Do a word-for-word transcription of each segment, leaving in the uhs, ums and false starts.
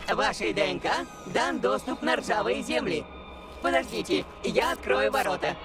Вашей ДНК дан доступ на ржавые земли. Подождите, я открою ворота.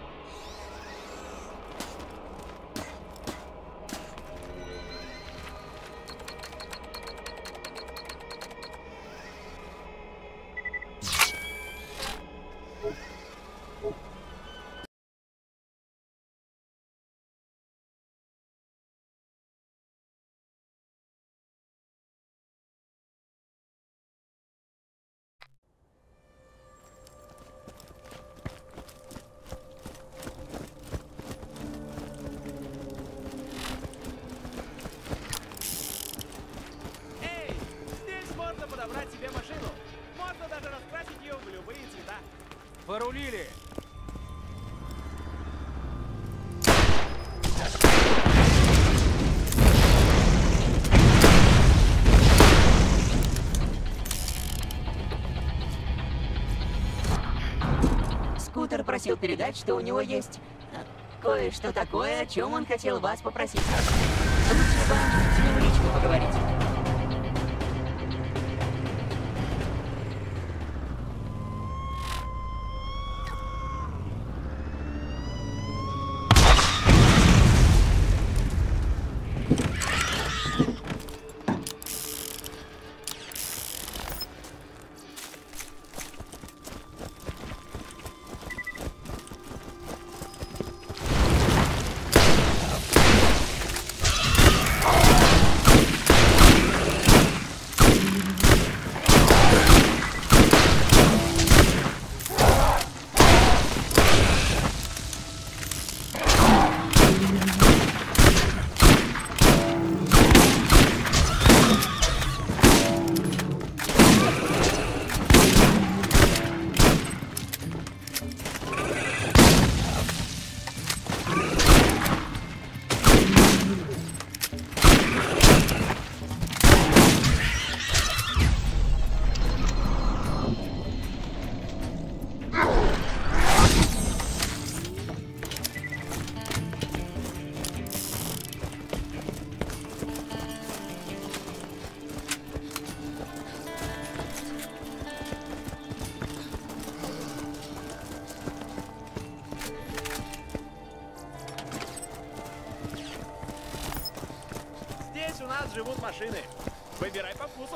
Порулили! Скутер просил передать, что у него есть э, кое-что такое, о чем он хотел вас попросить. Лучше вам с ним лично поговорить. У нас живут машины. Выбирай по вкусу.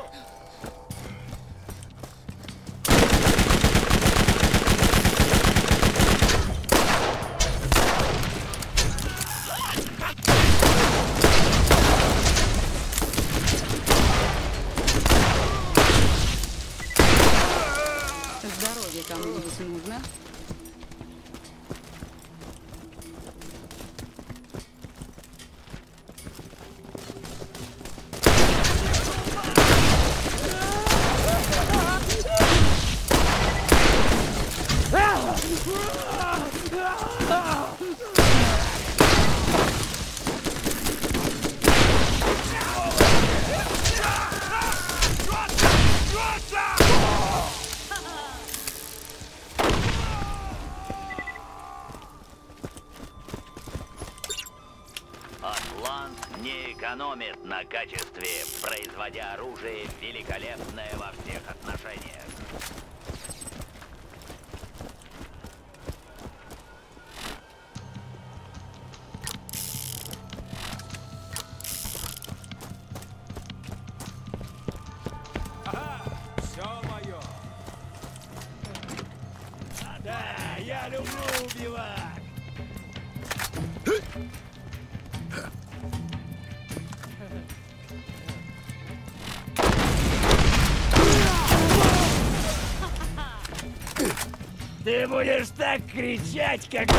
Здоровье кому-нибудь нужно? Атлант не экономит на качестве, производя оружие великолепное во всех отношениях. Ага, все мое. Да, я люблю убивать. Ты будешь так кричать, как...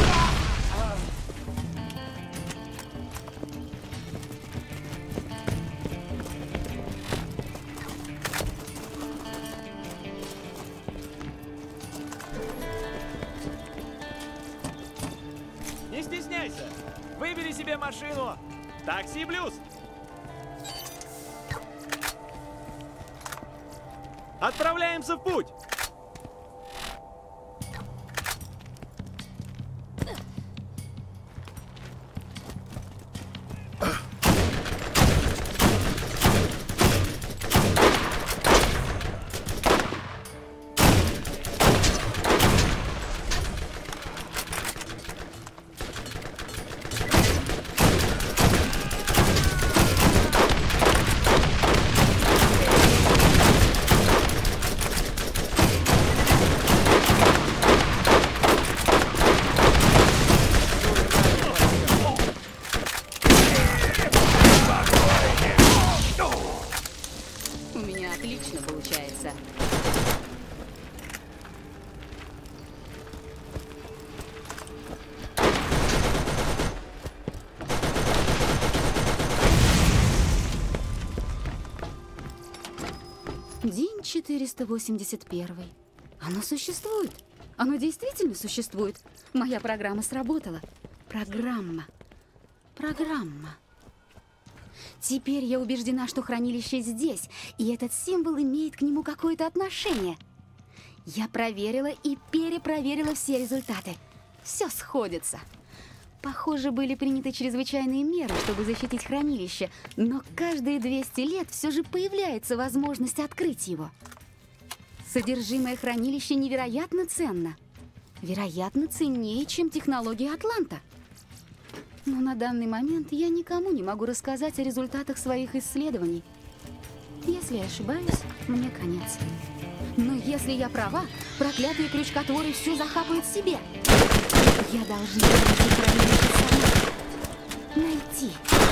Не стесняйся. Выбери себе машину. Такси Блюз. Отправляемся в путь. четыреста восемьдесят первый. Оно существует. Оно действительно существует. Моя программа сработала. Программа. Программа. Теперь я убеждена, что хранилище здесь, и этот символ имеет к нему какое-то отношение. Я проверила и перепроверила все результаты. Все сходится. Похоже, были приняты чрезвычайные меры, чтобы защитить хранилище, но каждые двести лет все же появляется возможность открыть его. Содержимое хранилища невероятно ценно. Вероятно, ценнее, чем технология Атланта. Но на данный момент я никому не могу рассказать о результатах своих исследований. Если я ошибаюсь, мне конец. Но если я права, проклятые крючкотворы все захапают себе. Я должна найти хранилище сама. Найти.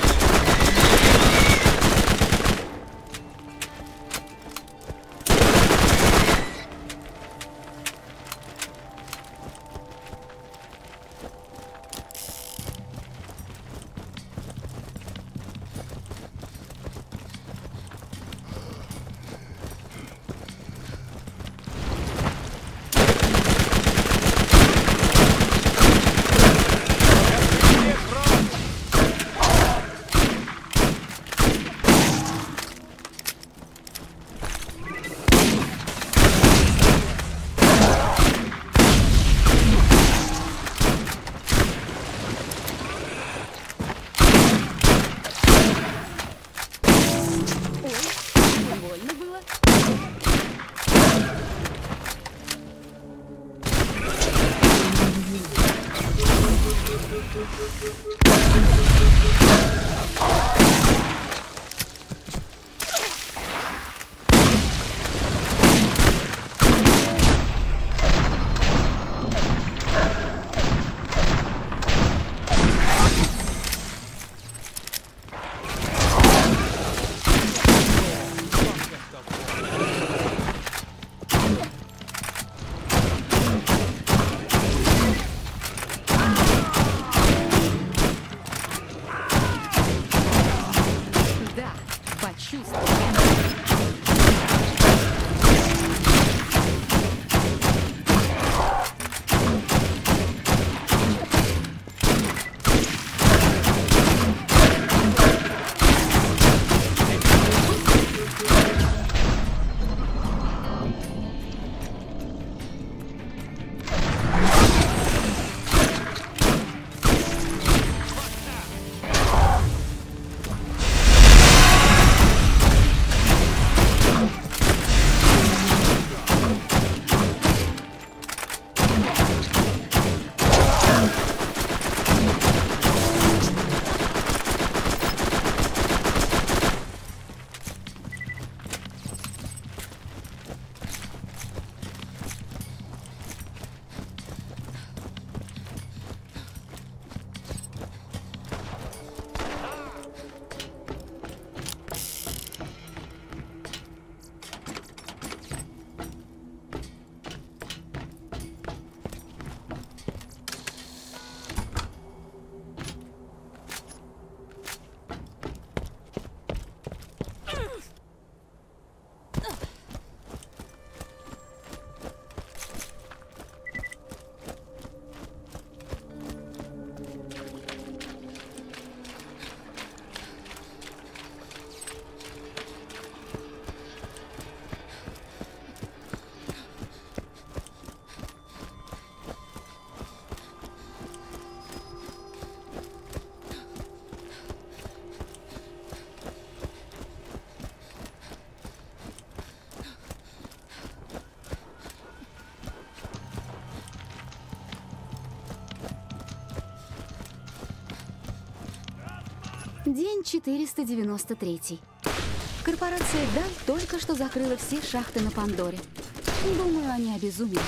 День четыреста девяносто третий. Корпорация Даль только что закрыла все шахты на Пандоре. Думаю, они обезумели.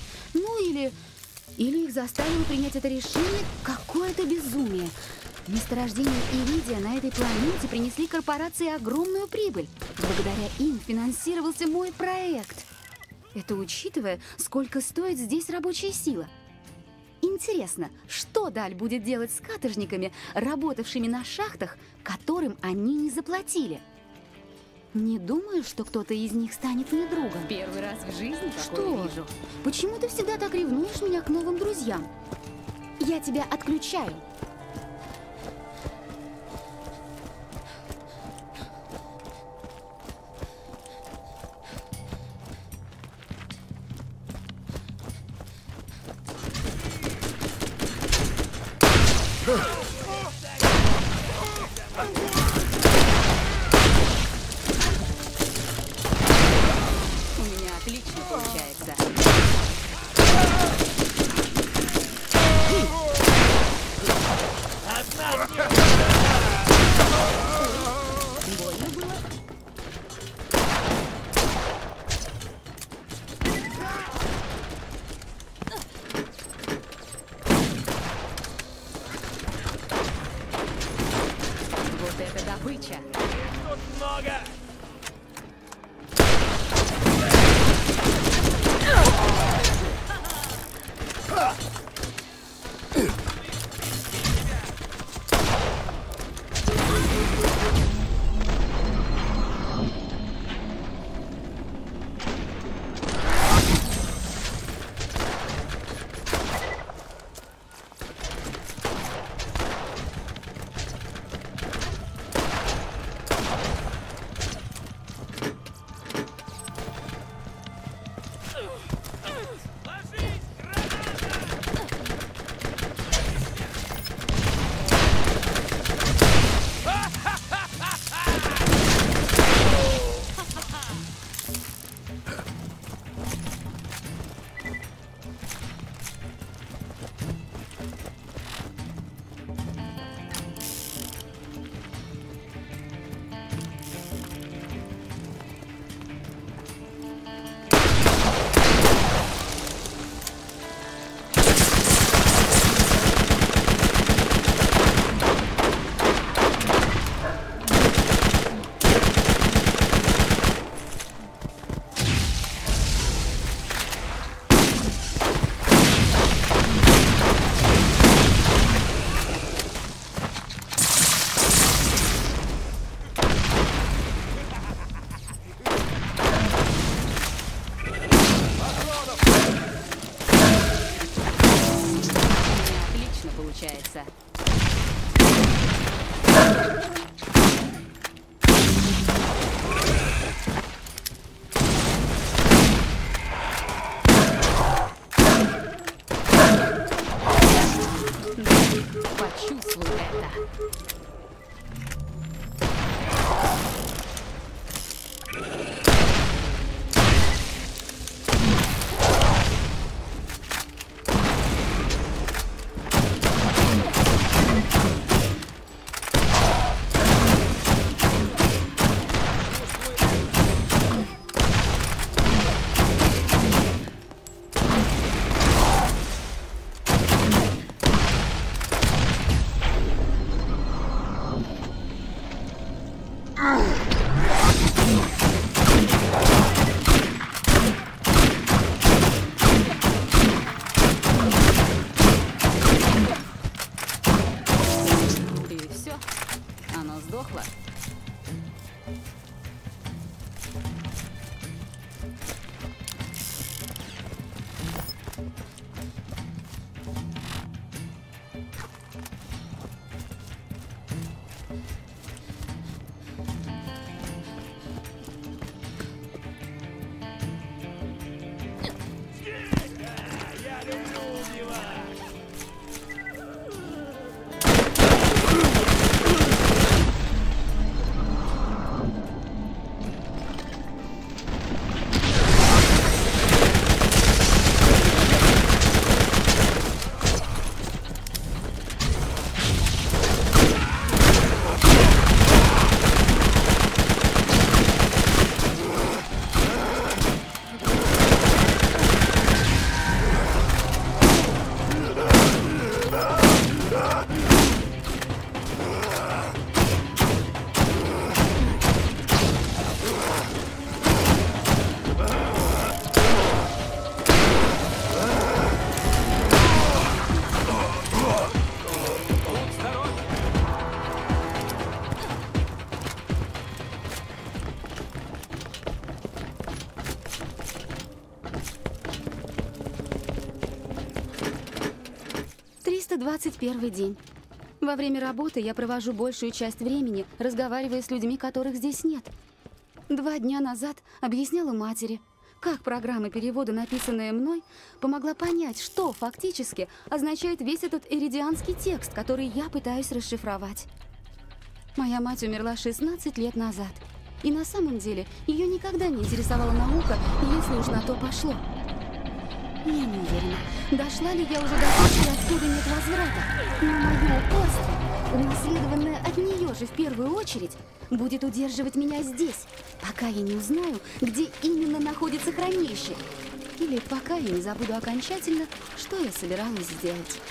Ну или... Или их заставило принять это решение какое-то безумие. Месторождения иридия на этой планете принесли корпорации огромную прибыль. Благодаря им финансировался мой проект. Это учитывая, сколько стоит здесь рабочая сила. Интересно, что Даль будет делать с каторжниками, работавшими на шахтах, которым они не заплатили? Не думаю, что кто-то из них станет мне другом. Первый раз в жизни такое Что? вижу. Почему ты всегда так ревнуешь меня к новым друзьям? Я тебя отключаю. У меня отлично получается. Больно было? Вот это добыча. Тут много! Ложись, Отлично получается. Почувствуй это. двадцать первый день. Во время работы я провожу большую часть времени, разговаривая с людьми, которых здесь нет. Два дня назад объясняла матери, как программа перевода, написанная мной, помогла понять, что фактически означает весь этот иридианский текст, который я пытаюсь расшифровать. Моя мать умерла шестнадцать лет назад, и на самом деле ее никогда не интересовала наука, если уж на то пошло. Я не уверена, дошла ли я уже до точки, откуда нет возврата, но мое упорство, унаследованное от нее же в первую очередь, будет удерживать меня здесь, пока я не узнаю, где именно находится хранилище, или пока я не забуду окончательно, что я собиралась сделать.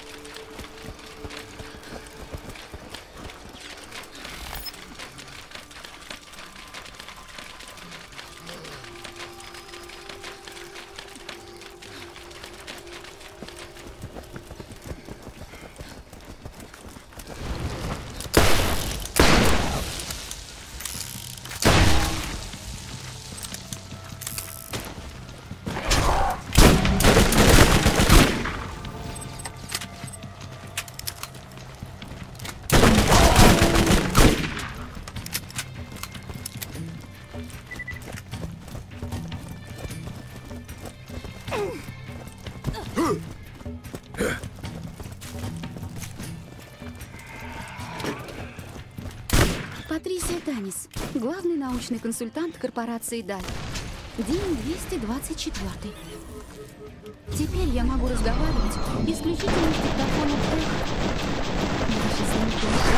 Патрисия Танис, главный научный консультант корпорации Даль. День двести двадцать четыре. Теперь я могу разговаривать исключительно с диктофоном эхо. Наши с ним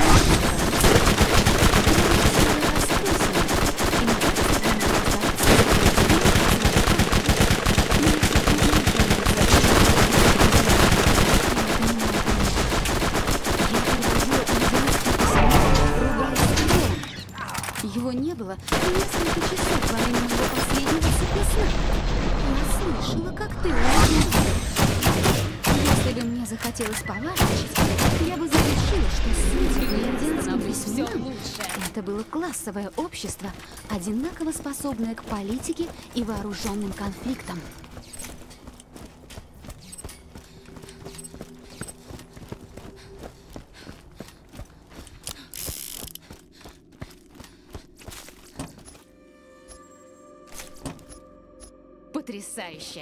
Его не было несколько часов во время моего последнего цикла сна. Я слышала, как ты узнал. Если бы мне захотелось поважничать, я бы зарешила, что судьи в индианском временам это было классовое общество, одинаково способное к политике и вооруженным конфликтам. Потрясающе!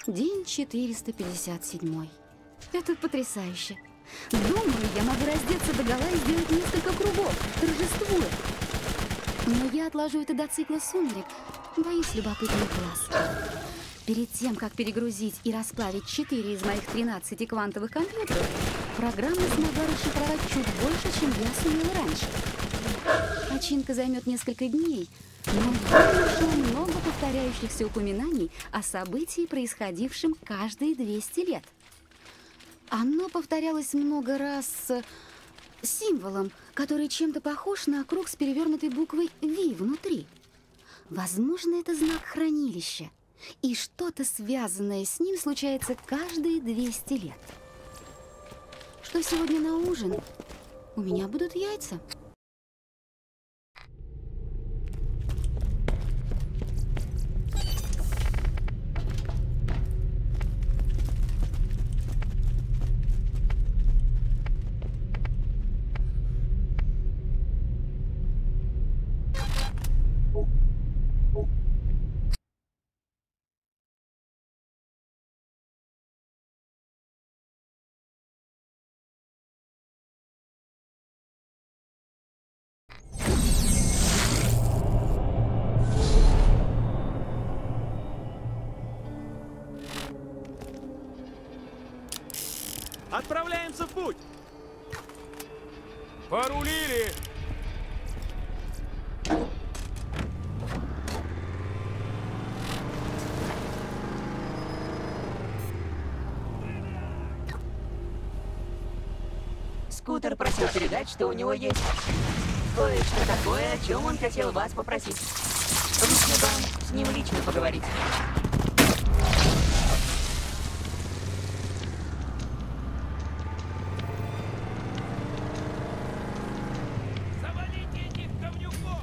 День четыреста пятьдесят семь. Это потрясающе. Думаю, я могу раздеться догола и сделать несколько кругов, торжествуя. Но я отложу это до цикла сумерек. Боюсь любопытных глаз. Перед тем, как перегрузить и расплавить четыре из моих тринадцати квантовых компьютеров, программа смогла расшифровать чуть больше, чем я сумела раньше. Починка займет несколько дней, но я нашла много повторяющихся упоминаний о событии, происходившем каждые двести лет. Оно повторялось много раз с символом, который чем-то похож на круг с перевернутой буквой V внутри. Возможно, это знак хранилища, и что-то, связанное с ним, случается каждые двести лет. Что сегодня на ужин? У меня будут яйца. Отправляемся в путь! Порулили! Скутер просил передать, что у него есть кое-что такое, о чем он хотел вас попросить. Лучше вам с ним лично поговорить. Завалите этих говнюков!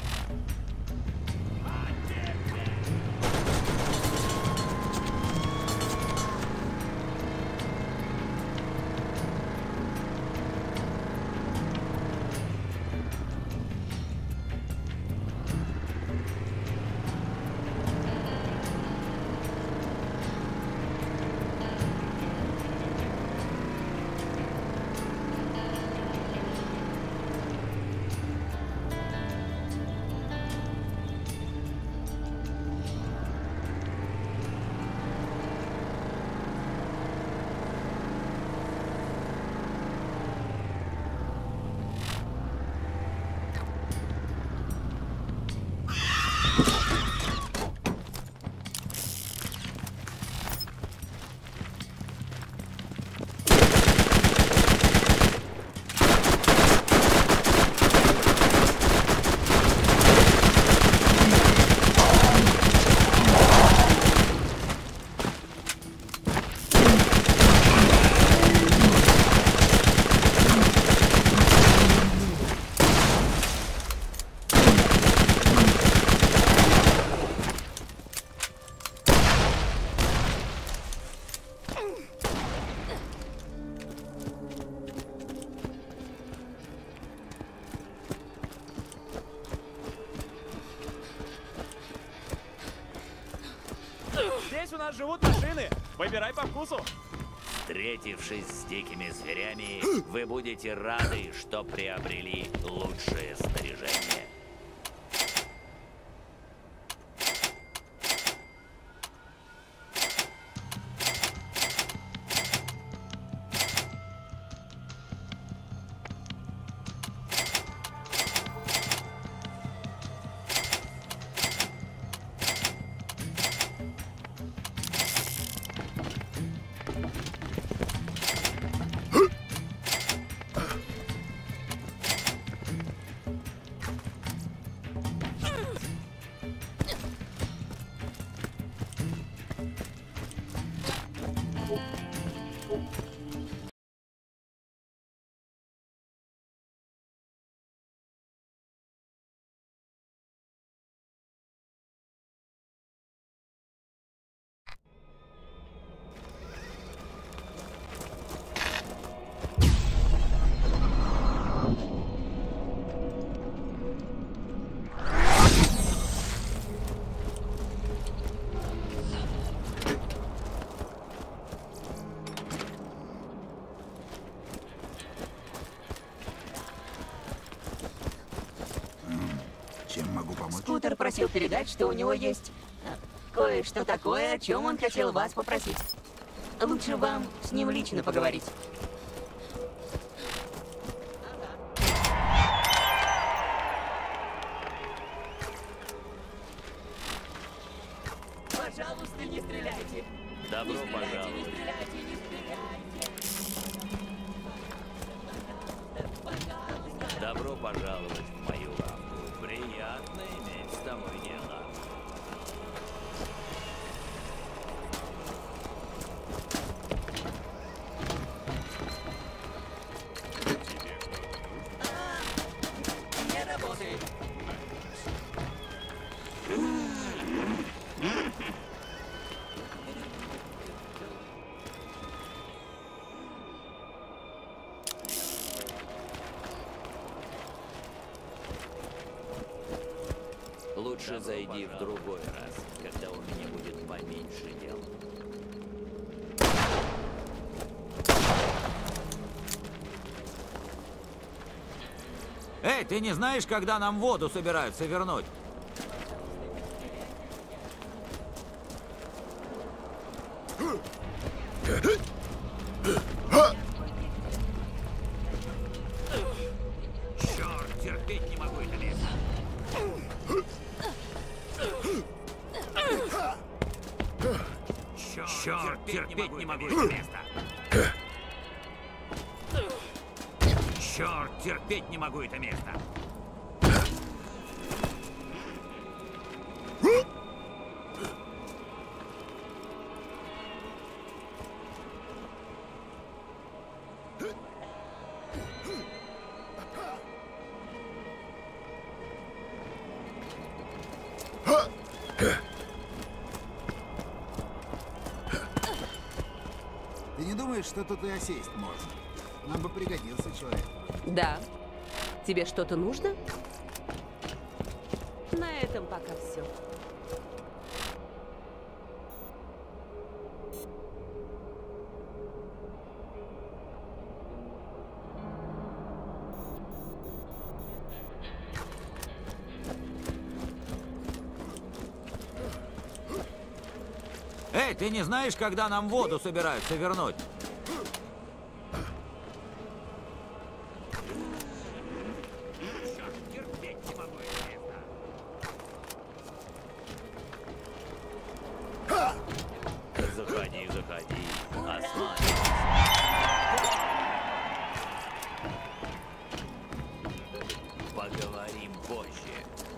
Здесь у нас живут машины. Выбирай по вкусу. Встретившись с дикими зверями, вы будете рады, что приобрели лучшее снаряжение. Скутер просил передать, что у него есть э, кое-что такое, о чем он хотел вас попросить. Лучше вам с ним лично поговорить. Пожалуйста, не стреляйте. Добро Не стреляйте, не пожаловать. стреляйте, не стреляйте. Добро пожаловать в мою лавку. Приятно иметь с тобой дело. Не работает. Лучше зайди в другой раз, когда у меня будет поменьше дел. Эй, ты не знаешь, когда нам воду собираются вернуть? Черт, терпеть не могу это место. Черт, терпеть не могу это место. Черт, терпеть не могу это место. Ты не думаешь, что тут и осесть можно? Нам бы пригодился человек. Да. Тебе что-то нужно? На этом пока все. Эй, ты не знаешь, когда нам воду собираются вернуть? Заходи, заходи. Осматривайся. Поговорим позже.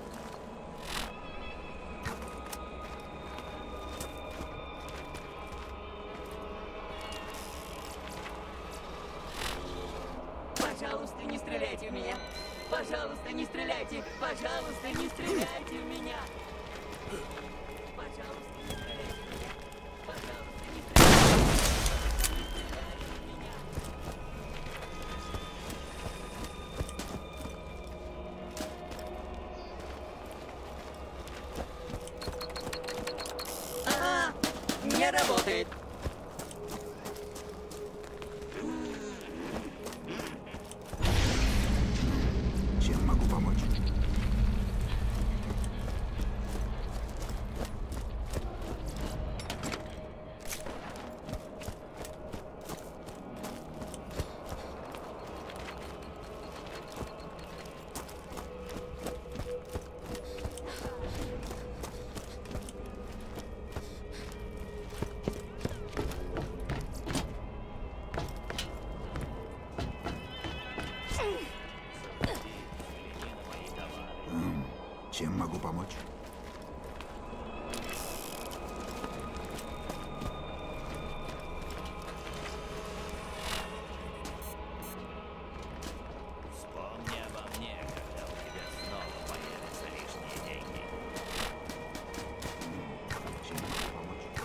Пожалуйста, не стреляйте в меня. Пожалуйста, не стреляйте. Пожалуйста, не стреляйте в меня. Пожалуйста, не стреляйте в меня. Пожалуйста, не стреляйте. Не стреляйте в меня. А, не работает. Чем могу помочь? М, Чем могу помочь? Вспомни обо мне, когда у тебя снова появятся лишние деньги. Чем могу помочь?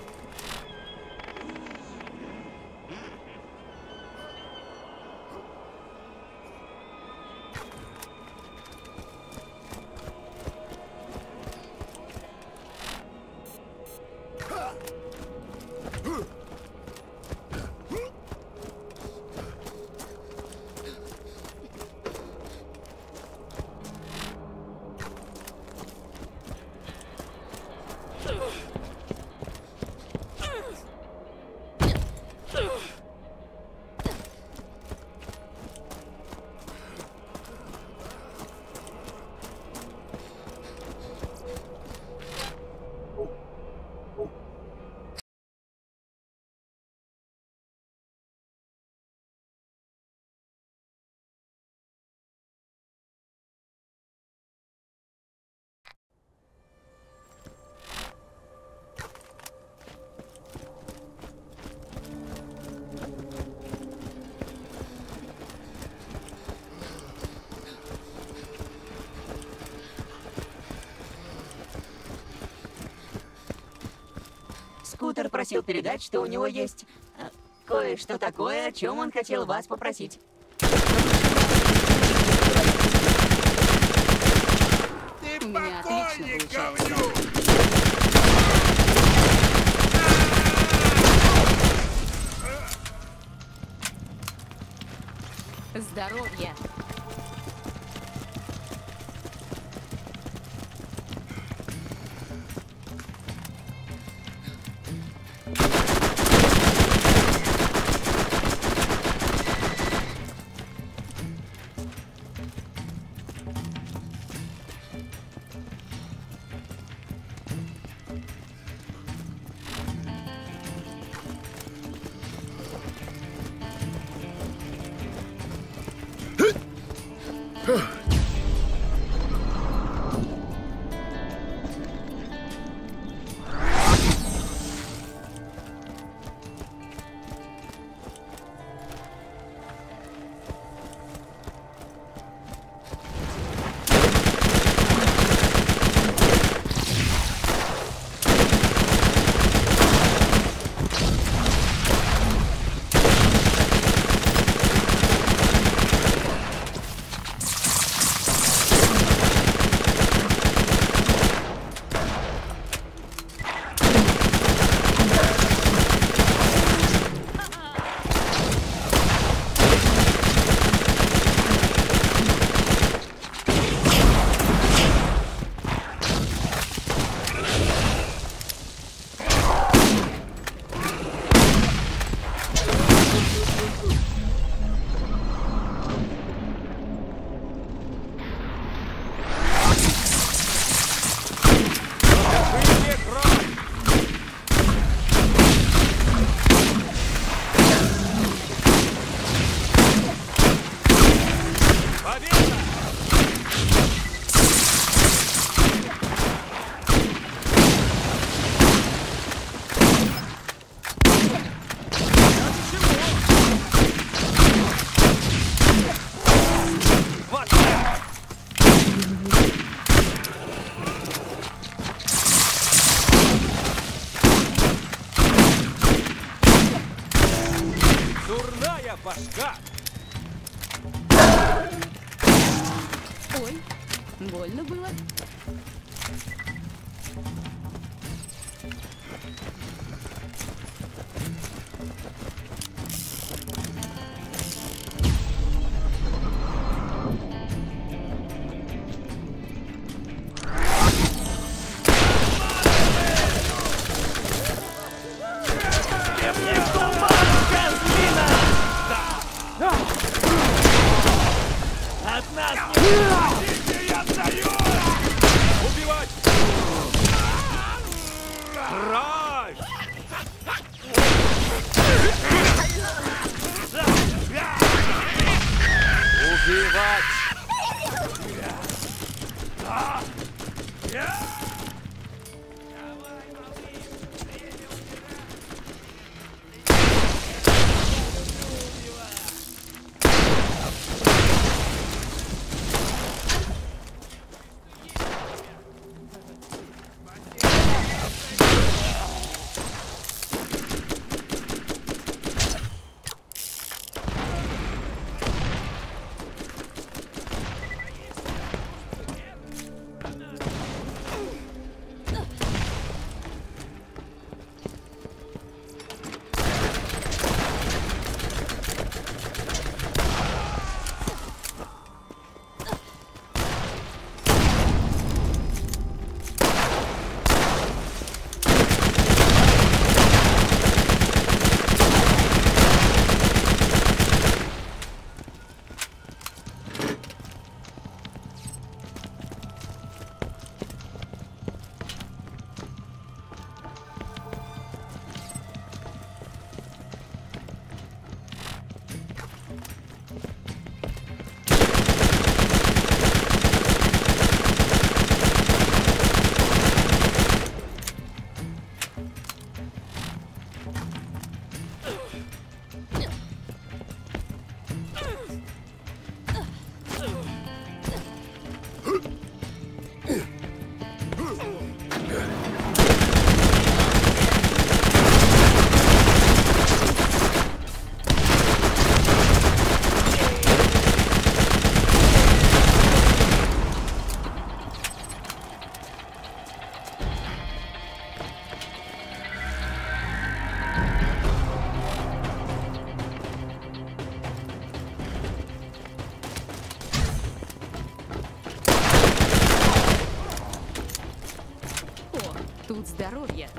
Скутер просил передать, что у него есть э, кое-что такое, о чем он хотел вас попросить. У меня отлично получается. Здоровье. Башка! Ой, больно было. От нас не я отдаю! Убивать! Кровь! Убивать! Здоровья.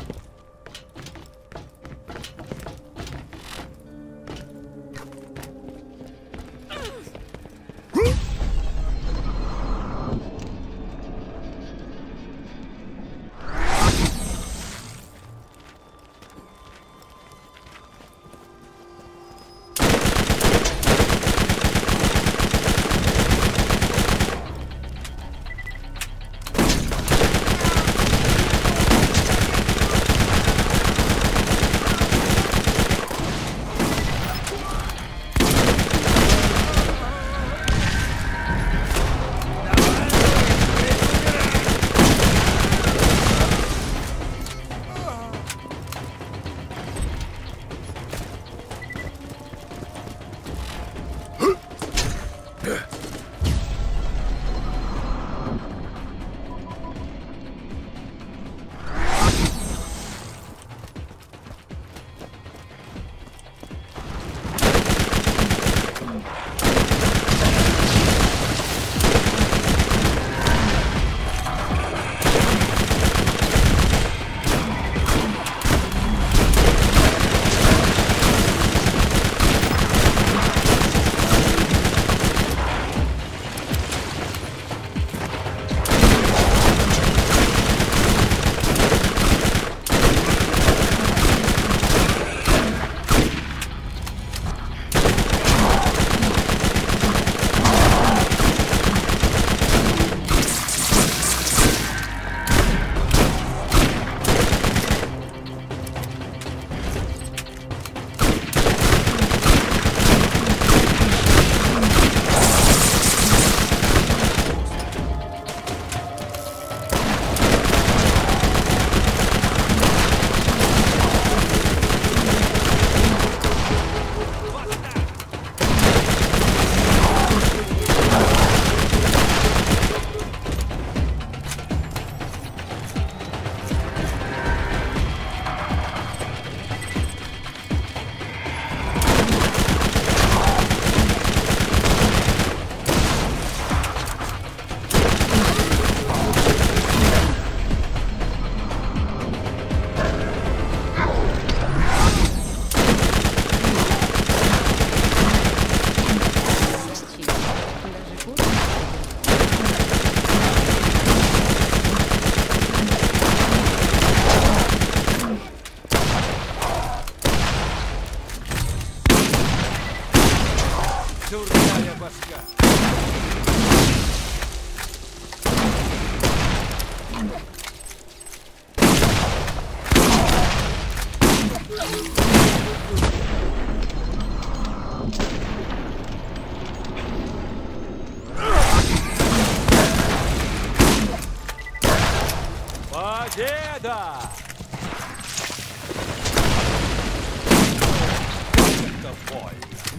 Дурная башка. Победа! Это больно.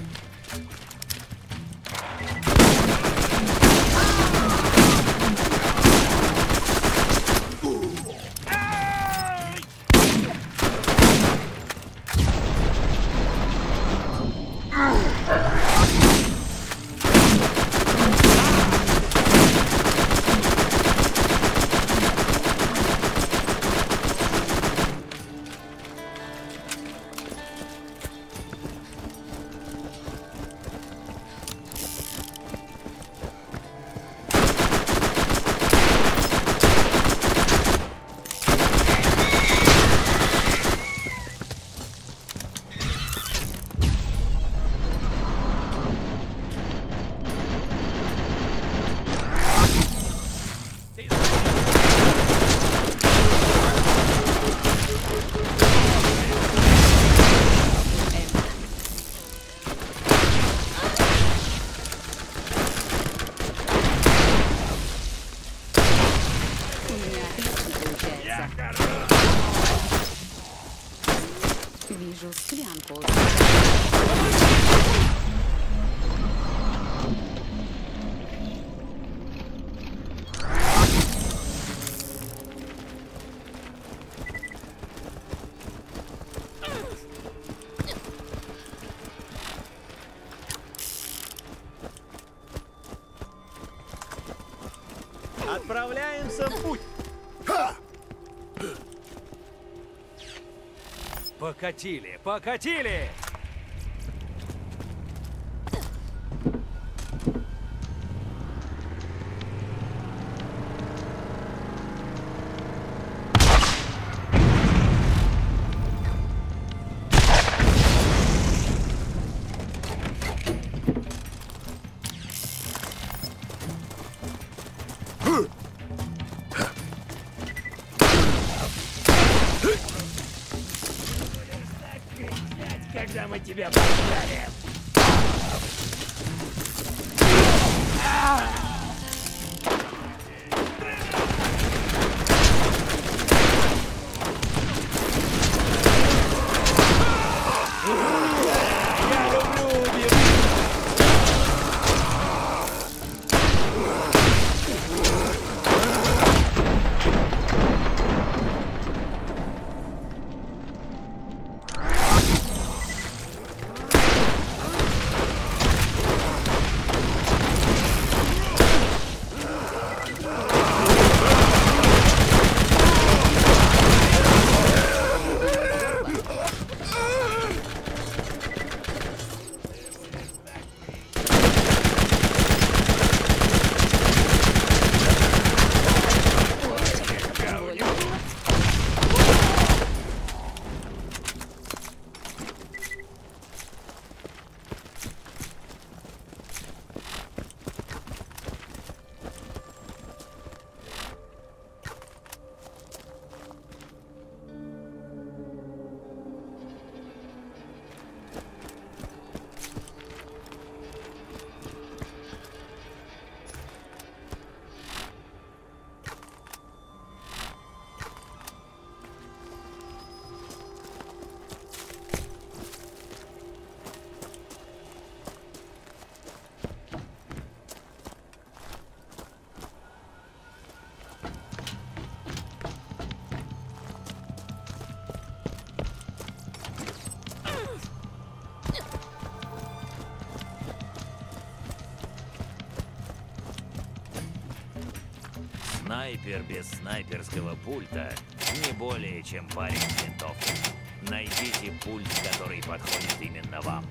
Вижу склянку. Отправляемся в путь. Покатили, покатили! Когда мы тебя пожалим. Снайпер без снайперского пульта не более чем парень с винтовкой. Найдите пульт, который подходит именно вам.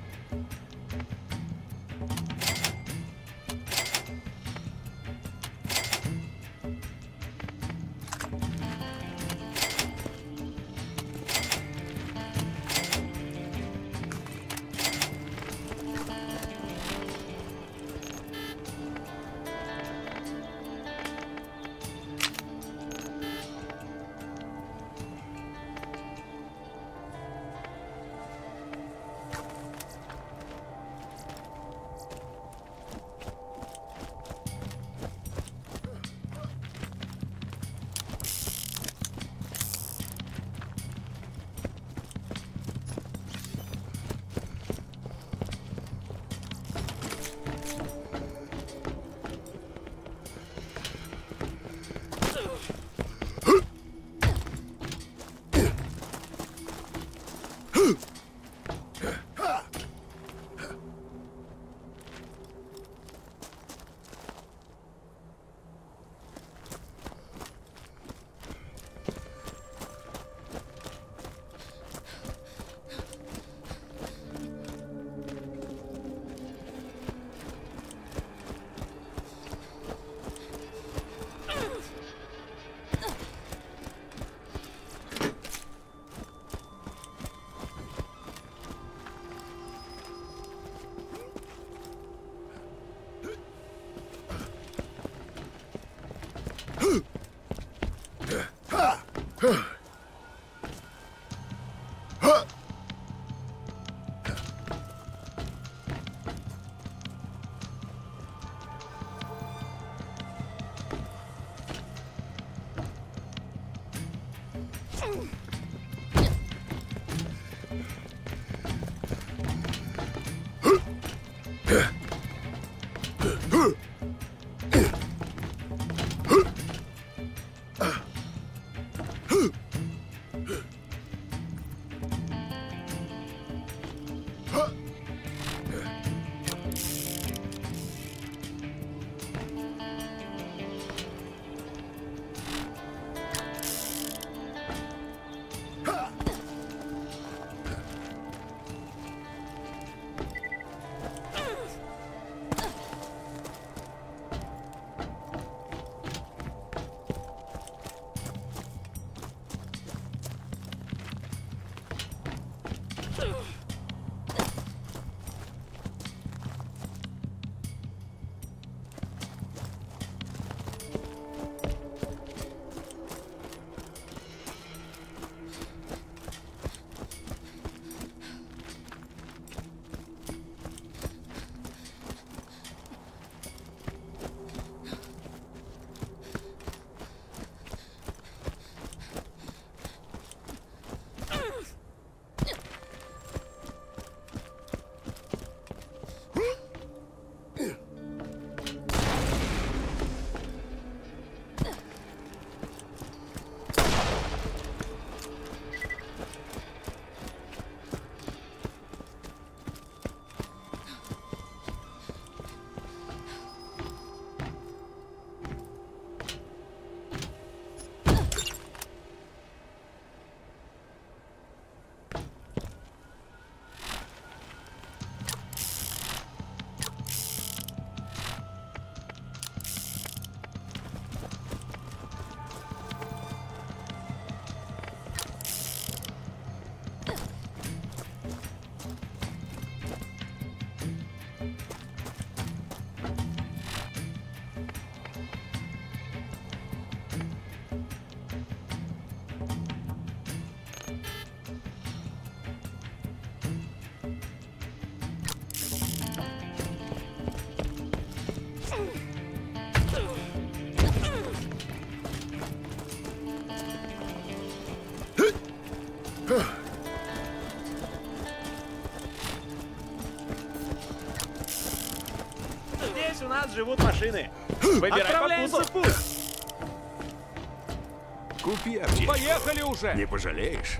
у нас живут машины. Выбирай Отправляемся в путь. Купи аптечку. Поехали уже. Не пожалеешь.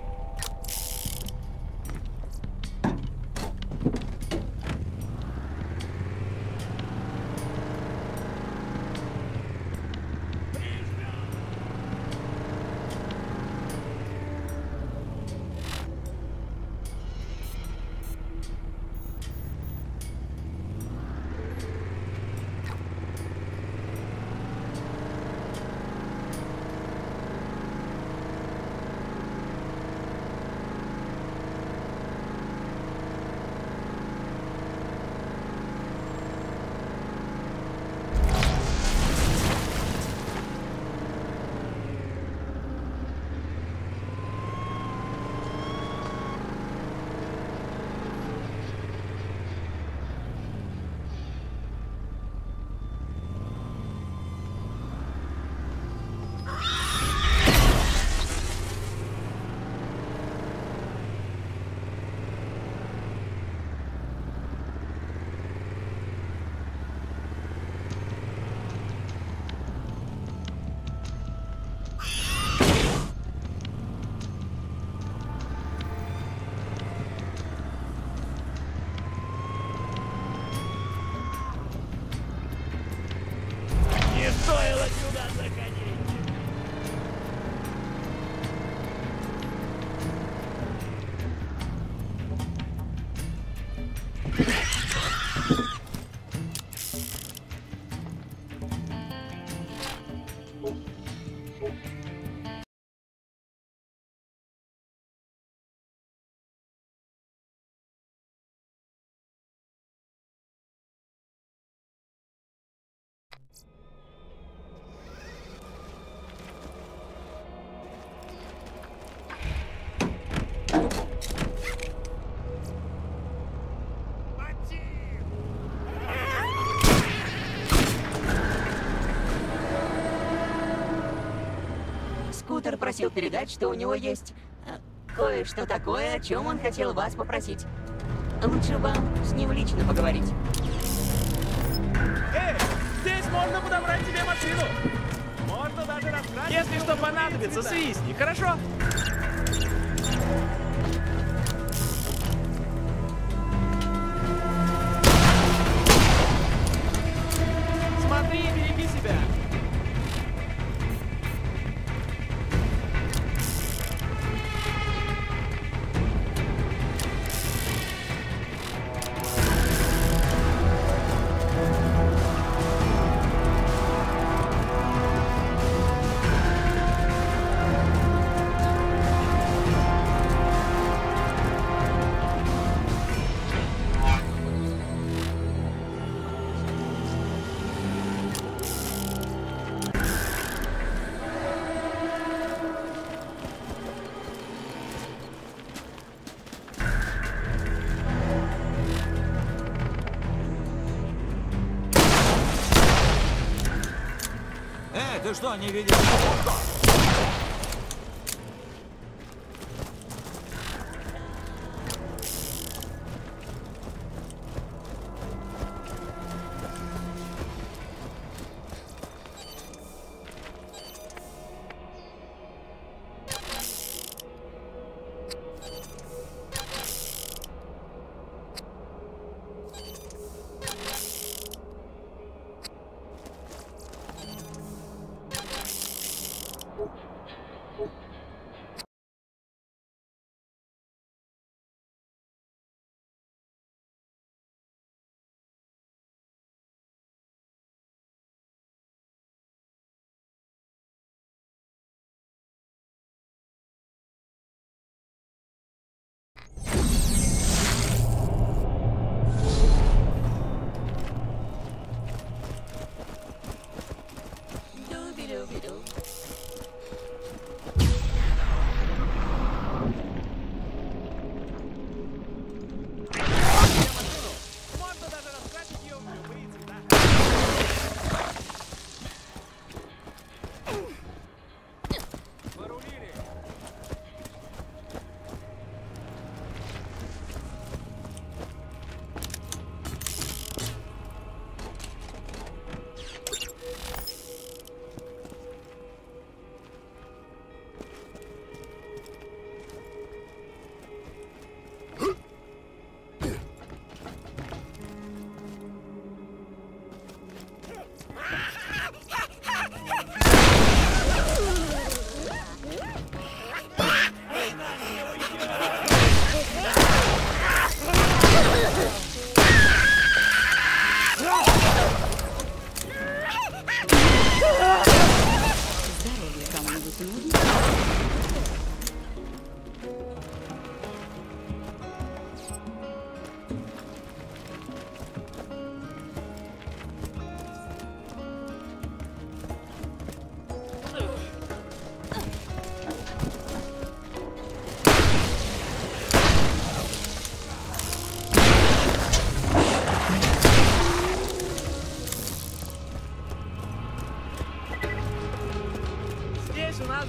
Скутер просил передать, что у него есть э, кое-что такое, о чем он хотел вас попросить. Лучше вам с ним лично поговорить. Эй, здесь можно подобрать тебе машину. Можно даже раскрасить. Если что понадобится, свистни, хорошо? Смотри и береги себя. Эй, ты что, не видишь?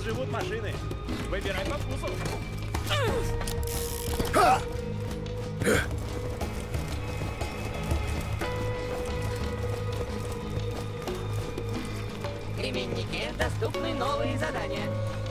живут машины. Выбирай по вкусу. В именнике доступны новые задания.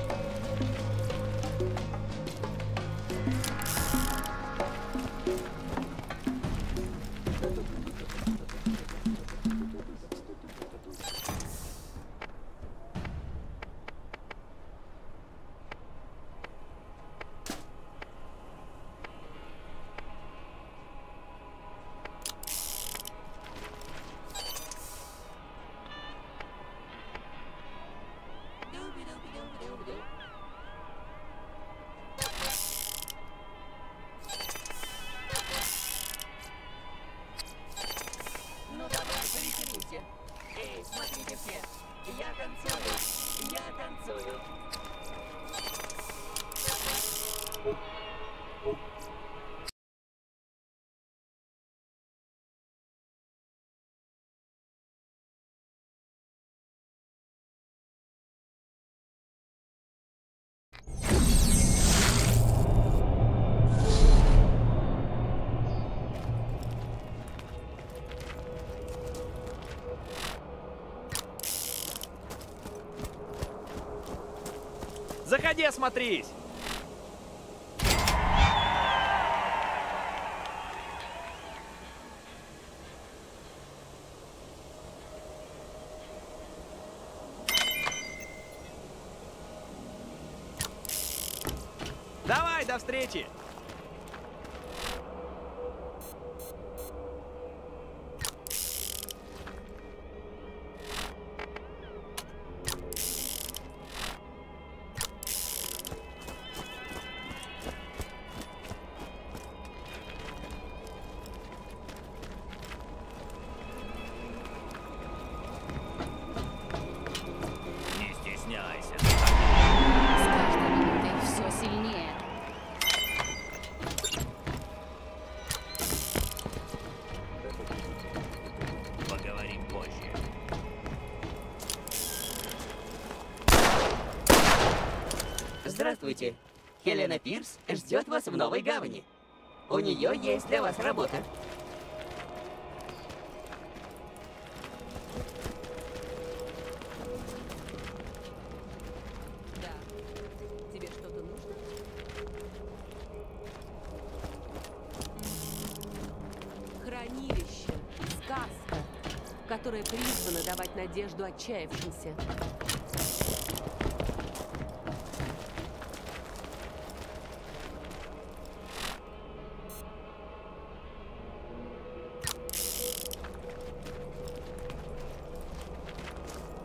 Ну давай, повеселимся. Эй, смотрите все. Я танцую. Я танцую. Заходи, осмотрись. Давай, до встречи. Не стесняйся. С каждой минутой все сильнее. Поговорим позже. Здравствуйте. Хелена Пирс ждет вас в Новой Гавани. У нее есть для вас работа. Да. Тебе что-то нужно? Хранилище. Сказка, которая призвана давать надежду отчаявшимся.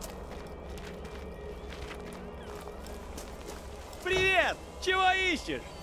Привет! Чего ищешь?